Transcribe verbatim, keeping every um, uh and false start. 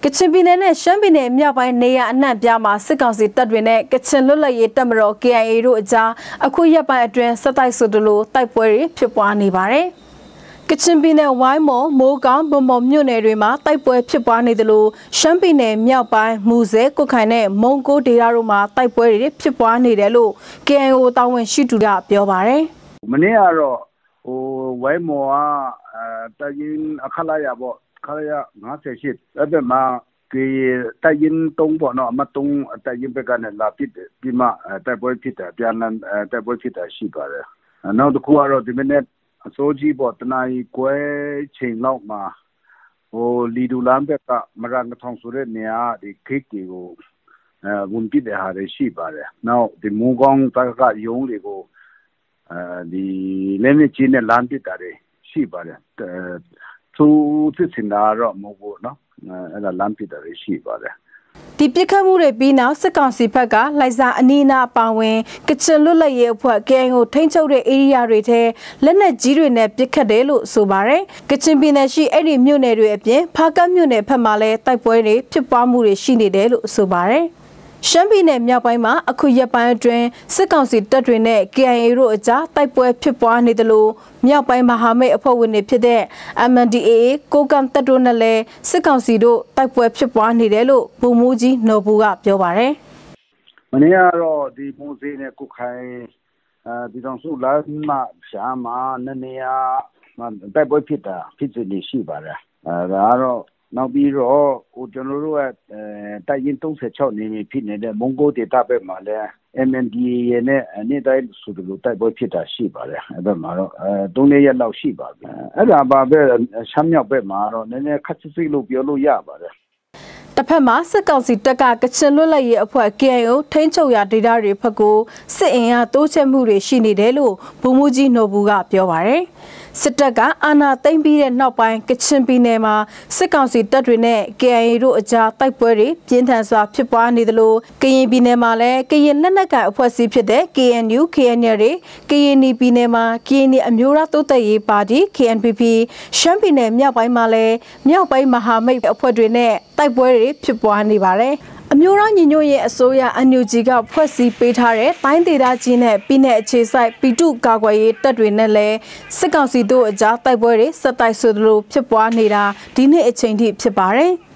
ကချင်ပြည်နယ်နဲ့ရှမ်းပြည်နယ်မြောက်ပိုင်းနေရအနှံ့ပြားမှာစစ်ကောင်စီတပ်တွေနဲ့ကချင်လွတ်လပ်ရေးတပ်မတော် K I A တို့အကြားအခုရက်ပိုင်းအတွင်းစက်တိုက်ဆိုသလိုတိုက်ပွဲတွေဖြစ်ပွားနေပါတယ်။ကချင်ပြည်နယ်ဝိုင်းမော်မိုးကောင်းဗုံမော်မြို့နယ်တွေမှာတိုက်ပွဲဖြစ်ပွားနေသလိုရှမ်းပြည်နယ်မြောက်ပိုင်းမူဆဲကုတ်ခိုင်နဲ့မုံကိုဒေသတို့မှာတိုက်ပွဲတွေဖြစ်ပွားနေတယ်လို့ K I O တာဝန်ရှိသူကပြောပါတယ်။မနေ့ကတော့ဟိုဝိုင်းမော်ကတရင်အခလာရပေါ့ခလာရငါးဆယ်ရှစ်အဲ့ဒါမှာကေတရင်တုံးပေါ့နော်အမတုံးတရင်ဘက်ကနေလာပစ်ပြီးမှတိုက်ပွဲဖြစ်တယ်ပြန်လည်တိုက်ပွဲဖြစ်တာရှိပါတယ်နောက်တစ်ခုကတော့ဒီမနေ့အစိုးကြီးပေါ့တနာရီကွဲချိန်လောက်မှာဟိုလီဒူလန်ဘက်ကမရန်ထောင်ဆိုတဲ့နေရာဒီခိတ်ကိုအဲဝန်ပြတဲ့ဟာတွေရှိပါတယ်နောက်ဒီမူကောင်းဘက်ကယုံတွေကိုအဲဒီလည်းနေချင်းနဲ့လမ်းပစ်တာတွေရှိပါတယ်သူစစ်စင်တာတော့မဟုတ်ဘူးနော်အဲ့ဒါလမ်းပစ်တာတွေရှိပါတယ်ဒီပြစ်ခတ်မှုတွေပြီးနောက်စစ်ကောင်စီဘက်ကလိုက်စာအနီးနားပါဝင်ကချင်လွတ်လပ်ရေးအဖွဲ့ K I O ထိန်းချုပ်တဲ့ area တွေထဲလက်နက်ကြီးတွေနဲ့ပစ်ခတ်တယ်လို့ဆိုပါတယ်ကချင်ပြည်နယ်ရှိအဲ့ဒီမြို့နယ်တွေအပြင်ဖားကတ်မြို့နယ်ဘက်မှာလည်းတိုက်ပွဲတွေဖြစ်ပွားမှုတွေရှိနေတယ်လို့ဆိုပါတယ်ရှမ်းပြည်နယ်မြောက်ပိုင်းမှာအခုရက်ပိုင်းအတွင်းစစ်ကောင်စီတပ်တွေနဲ့ K I A တို့အကြားတိုက်ပွဲဖြစ်ပွားနေတယ်လို့မြောက်ပိုင်းမဟာမိတ်အဖွဲ့ဝင်တွေဖြစ်တဲ့ M N D A A ကိုကမ်တပ်တို့နဲ့လည်းစစ်ကောင်စီတို့တိုက်ပွဲဖြစ်ပွားနေတယ်လို့ဗိုလ်မှူးကြီးနော်ဘူးကပြောပါတယ်။မနေ့ကတော့ဒီမူစေနဲ့ကုခိုင်အဲဒီတော့စုလာမှရှားမှာနနေရတိုက်ပွဲဖြစ်တာဖြစ်နေရှိပါတယ်။အဲဒါကတော့နောက်ပြီးတော့ဟိုကျွန်တော်တို့ကတိုက်ရင်သုံးဆယ်ခြောက်နေပြီဖြစ်နေတဲ့မုံကိုဒေတာဘက်မှာလည်း M N D A ရဲ့နဲ့နေ့တိုင်းဆိုလိုတိုက်ပွဲဖြစ်တာရှိပါတယ်အဲ့ဘက်မှာတော့အဲသုံးရက်လောက်ရှိပါပြီအဲ့ဒါပါပဲရှမ်းမြောက်ဘက်မှာတော့နည်းနည်းခက်စစ်လို့ပြောလို့ရပါတယ်တစ်ဖက်မှာစစ်ကောင်စီတပ်ကကချင်လွတ်လပ်ရေးအဖွဲ့ K I O ထိန်းချုပ်ရာဒေသတွေဘက်ကိုစစ်အင်အားတိုးချဲ့မှုတွေရှိနေတယ်လို့ဗိုလ်မှူးကြီးနော်ဘူးကပြောပါတယ်စစ်တပ်ကအာဏာသိမ်းပြီးတဲ့နောက်ပိုင်းကချင်ပြည်နယ်မှာစစ်ကောင်စီတပ်တွေနဲ့ K I A တို့အကြားတိုက်ပွဲတွေပြင်းထန်စွာဖြစ်ပွားနေသလိုကရင်ပြည်နယ်မှာလည်းကရင်လက်နက်ကိုင်အဖွဲ့အစည်းဖြစ်တဲ့ K N U K N L တွေကရင်ပြည်နယ်မှာကရင်အမျိုးသားတိုးတက်ရေးပါတီ K N P P ရှမ်းပြည်နယ်မြောက်ပိုင်းမှာလည်းမြောက်ပိုင်းမဟာမိတ်အဖွဲ့တွေနဲ့တိုက်ပွဲတွေဖြစ်ပွားနေပါတယ်အမျိုးသားညီညွတ်ရေးအစိုးရ N U G ကဖွဲ့စည်းပေးထားတဲ့တိုင်းဒေသကြီးနဲ့ပြည်내အခြေစိုက်ပီတုကာကွယ်ရေးတပ်တွေနဲ့လည်းစစ်ကောင်စီတို့အကြားတိုက်ပွဲတွေဆက်တိုက်ဆိုသလိုဖြစ်ပွားနေတာဒီနေ့အချိန်ထိဖြစ်ပါတယ်။